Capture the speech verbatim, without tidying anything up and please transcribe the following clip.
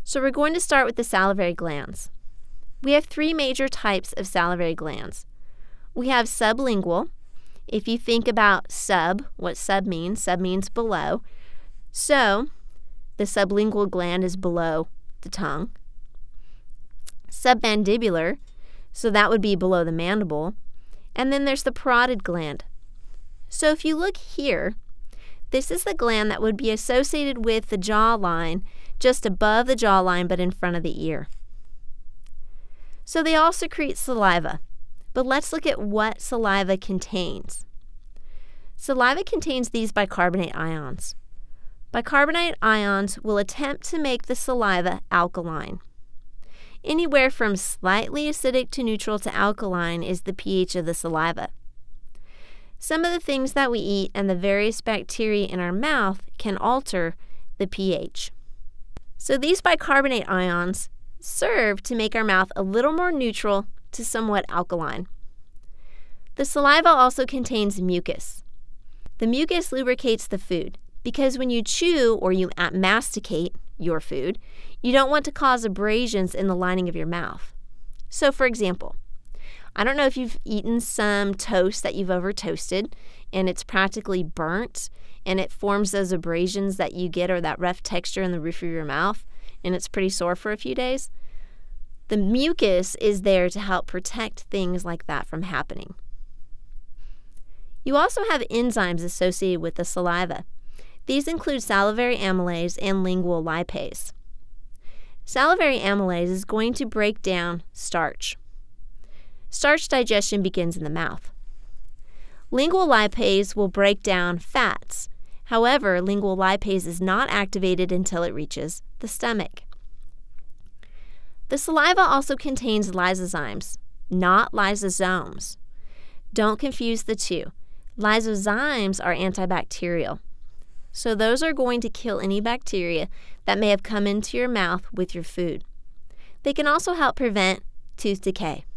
So we're going to start with the salivary glands. We have three major types of salivary glands. We have sublingual. If you think about sub, what sub means, sub means below. So the sublingual gland is below the tongue. Submandibular, so that would be below the mandible. And then there's the parotid gland. So if you look here, this is the gland that would be associated with the jawline, just above the jawline but in front of the ear. So they all secrete saliva, but let's look at what saliva contains. Saliva contains these bicarbonate ions. Bicarbonate ions will attempt to make the saliva alkaline. Anywhere from slightly acidic to neutral to alkaline is the pH of the saliva. Some of the things that we eat and the various bacteria in our mouth can alter the pH. So these bicarbonate ions serve to make our mouth a little more neutral to somewhat alkaline. The saliva also contains mucus. The mucus lubricates the food because when you chew or you masticate your food, you don't want to cause abrasions in the lining of your mouth. So for example, I don't know if you've eaten some toast that you've over toasted and it's practically burnt and it forms those abrasions that you get or that rough texture in the roof of your mouth and it's pretty sore for a few days. The mucus is there to help protect things like that from happening. You also have enzymes associated with the saliva. These include salivary amylase and lingual lipase. Salivary amylase is going to break down starch. Starch digestion begins in the mouth. Lingual lipase will break down fats. However, lingual lipase is not activated until it reaches the stomach. The saliva also contains lysozymes, not lysosomes. Don't confuse the two. Lysozymes are antibacterial. So those are going to kill any bacteria that may have come into your mouth with your food. They can also help prevent tooth decay.